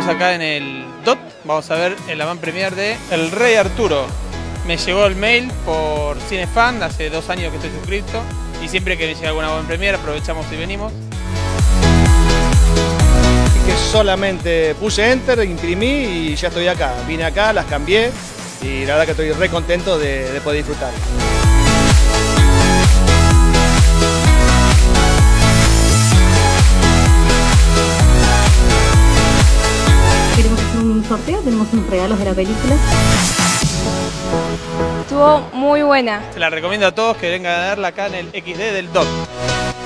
Estamos acá en el DOT, vamos a ver el avant premier de El Rey Arturo. Me llegó el mail por Cinefan, hace 2 años que estoy suscrito y siempre que me llega alguna avant premier aprovechamos y venimos. Que solamente puse enter, imprimí y ya estoy acá. Vine acá, las cambié y la verdad que estoy re contento de poder disfrutar. Queremos hacer un sorteo, tenemos unos regalos de la película. Estuvo muy buena. Se la recomiendo a todos que vengan a verla acá en el XD del DOT.